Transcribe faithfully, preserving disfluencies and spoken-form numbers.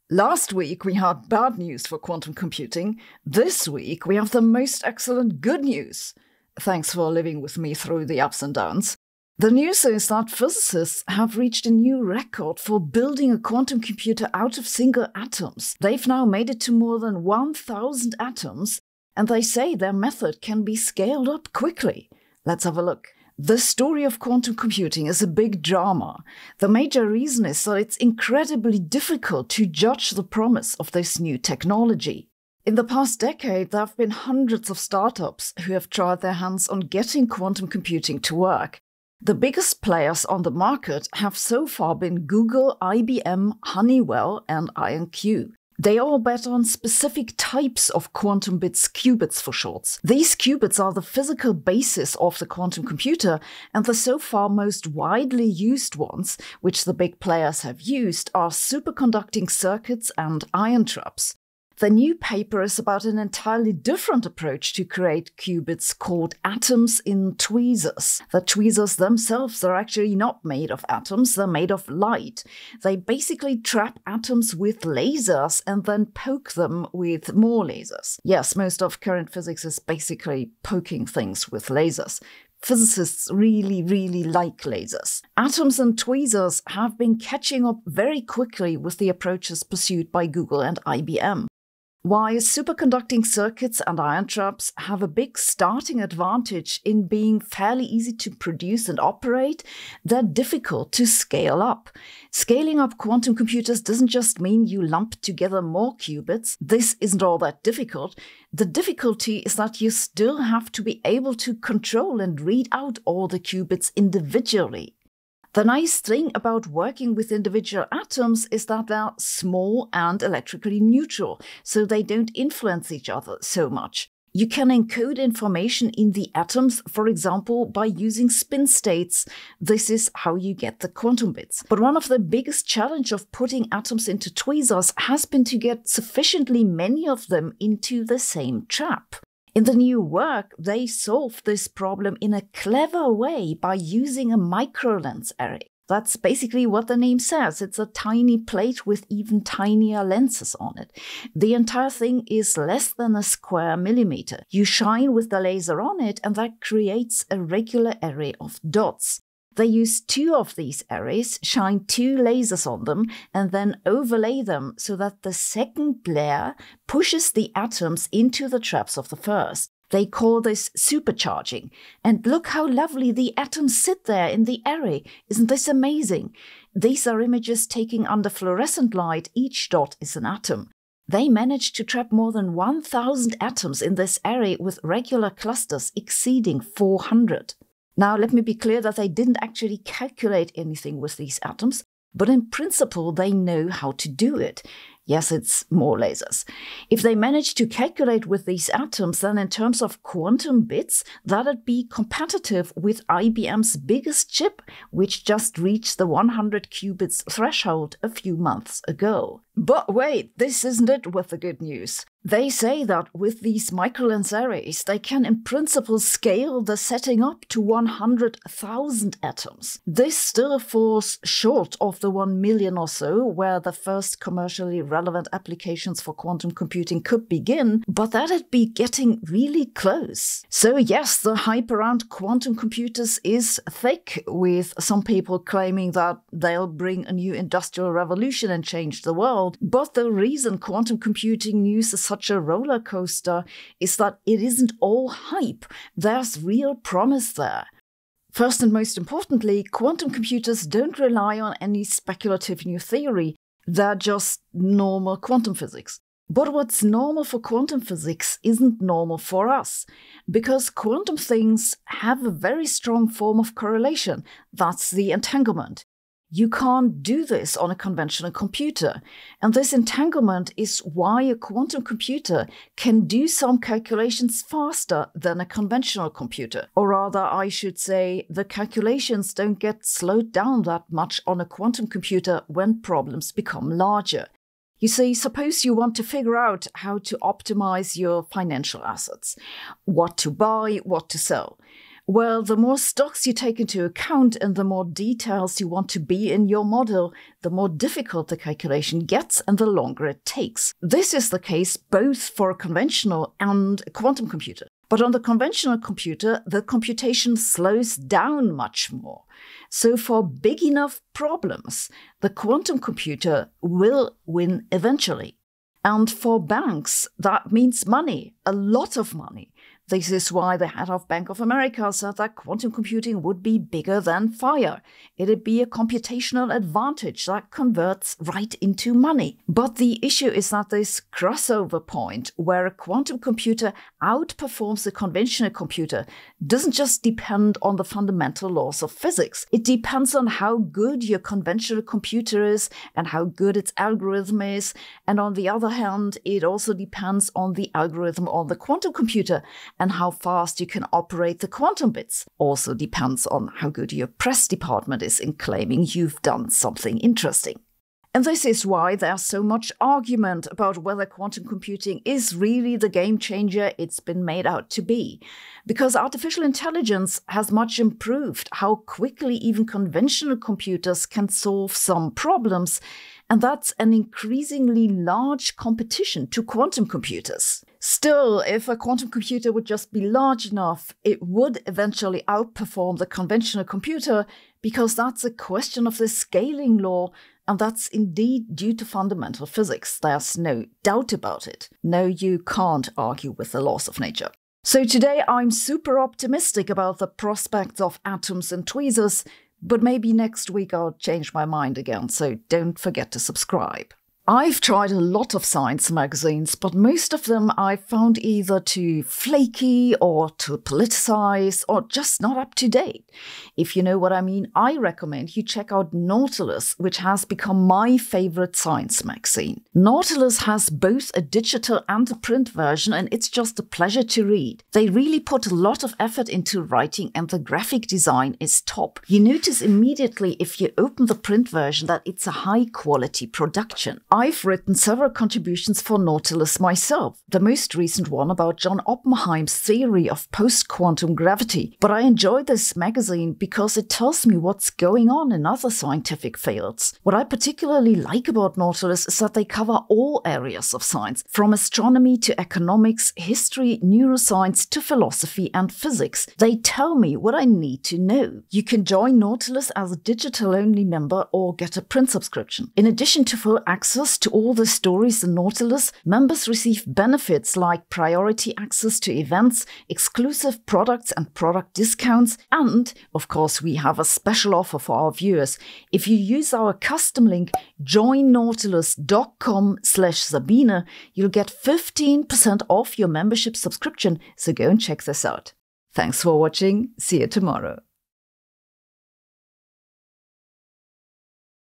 Last week we had bad news for quantum computing. This week we have the most excellent good news. Thanks for living with me through the ups and downs. The news is that physicists have reached a new record for building a quantum computer out of single atoms. They've now made it to more than one thousand atoms, and they say their method can be scaled up quickly. Let's have a look. The story of quantum computing is a big drama. The major reason is that it's incredibly difficult to judge the promise of this new technology. In the past decade, there have been hundreds of startups who have tried their hands on getting quantum computing to work. The biggest players on the market have so far been Google, I B M, Honeywell, and I N Q. They all bet on specific types of quantum bits, qubits for short. These qubits are the physical basis of the quantum computer, and the so far most widely used ones, which the big players have used, are superconducting circuits and ion traps. The new paper is about an entirely different approach to create qubits called atoms in tweezers. The tweezers themselves are actually not made of atoms, they're made of light. They basically trap atoms with lasers and then poke them with more lasers. Yes, most of current physics is basically poking things with lasers. Physicists really, really like lasers. Atoms and tweezers have been catching up very quickly with the approaches pursued by Google and I B M. Why superconducting circuits and ion traps have a big starting advantage in being fairly easy to produce and operate, they're difficult to scale up. Scaling up quantum computers doesn't just mean you lump together more qubits. This isn't all that difficult. The difficulty is that you still have to be able to control and read out all the qubits individually. The nice thing about working with individual atoms is that they're small and electrically neutral, so they don't influence each other so much. You can encode information in the atoms, for example, by using spin states. This is how you get the quantum bits. But one of the biggest challenges of putting atoms into tweezers has been to get sufficiently many of them into the same trap. In the new work, they solved this problem in a clever way by using a microlens array. That's basically what the name says. It's a tiny plate with even tinier lenses on it. The entire thing is less than a square millimeter. You shine with the laser on it, and that creates a regular array of dots. They use two of these arrays, shine two lasers on them, and then overlay them so that the second layer pushes the atoms into the traps of the first. They call this supercharging. And look how lovely the atoms sit there in the array. Isn't this amazing? These are images taken under fluorescent light. Each dot is an atom. They managed to trap more than one thousand atoms in this array with regular clusters exceeding four hundred. Now, let me be clear that they didn't actually calculate anything with these atoms, but in principle, they know how to do it. Yes, it's more lasers. If they manage to calculate with these atoms, then in terms of quantum bits, that'd be competitive with I B M's biggest chip, which just reached the one hundred qubits threshold a few months ago. But wait, this isn't it with the good news. They say that with these microlens arrays, they can in principle scale the setting up to one hundred thousand atoms. This still falls short of the one million or so, where the first commercially relevant applications for quantum computing could begin, but that'd be getting really close. So yes, the hype around quantum computers is thick, with some people claiming that they'll bring a new industrial revolution and change the world. But the reason quantum computing news is such a roller coaster is that it isn't all hype. There's real promise there. First and most importantly, quantum computers don't rely on any speculative new theory. They're just normal quantum physics. But what's normal for quantum physics isn't normal for us, because quantum things have a very strong form of correlation. That's the entanglement. You can't do this on a conventional computer, and this entanglement is why a quantum computer can do some calculations faster than a conventional computer. Or rather, I should say, the calculations don't get slowed down that much on a quantum computer when problems become larger. You see, suppose you want to figure out how to optimize your financial assets, what to buy, what to sell. Well, the more stocks you take into account and the more details you want to be in your model, the more difficult the calculation gets and the longer it takes. This is the case both for a conventional and a quantum computer. But on the conventional computer, the computation slows down much more. So for big enough problems, the quantum computer will win eventually. And for banks, that means money, a lot of money. This is why the head of Bank of America said that quantum computing would be bigger than fire. It'd be a computational advantage that converts right into money. But the issue is that this crossover point where a quantum computer outperforms a conventional computer doesn't just depend on the fundamental laws of physics. It depends on how good your conventional computer is and how good its algorithm is. And on the other hand, it also depends on the algorithm on the quantum computer and how fast you can operate the quantum bits. Also depends on how good your press department is in claiming you've done something interesting. And this is why there's so much argument about whether quantum computing is really the game changer it's been made out to be. Because artificial intelligence has much improved how quickly even conventional computers can solve some problems, and that's an increasingly large competition to quantum computers. Still, if a quantum computer would just be large enough, it would eventually outperform the conventional computer, because that's a question of the scaling law, and that's indeed due to fundamental physics. There's no doubt about it. No, you can't argue with the laws of nature. So today I'm super optimistic about the prospects of atoms and tweezers, but maybe next week I'll change my mind again, so don't forget to subscribe. I've tried a lot of science magazines, but most of them I've found either too flaky or too politicized or just not up to date. If you know what I mean, I recommend you check out Nautilus, which has become my favorite science magazine. Nautilus has both a digital and a print version, and it's just a pleasure to read. They really put a lot of effort into writing, and the graphic design is top. You notice immediately if you open the print version that it's a high-quality production. I've written several contributions for Nautilus myself, the most recent one about John Oppenheim's theory of post-quantum gravity. But I enjoy this magazine because it tells me what's going on in other scientific fields. What I particularly like about Nautilus is that they cover all areas of science, from astronomy to economics, history, neuroscience to philosophy and physics. They tell me what I need to know. You can join Nautilus as a digital-only member or get a print subscription. In addition to full access to all the stories in Nautilus, members receive benefits like priority access to events, exclusive products and product discounts, and, of course, we have a special offer for our viewers. If you use our custom link, join nautilus dot com slash Sabine, you'll get fifteen percent off your membership subscription, so go and check this out. Thanks for watching. See you tomorrow.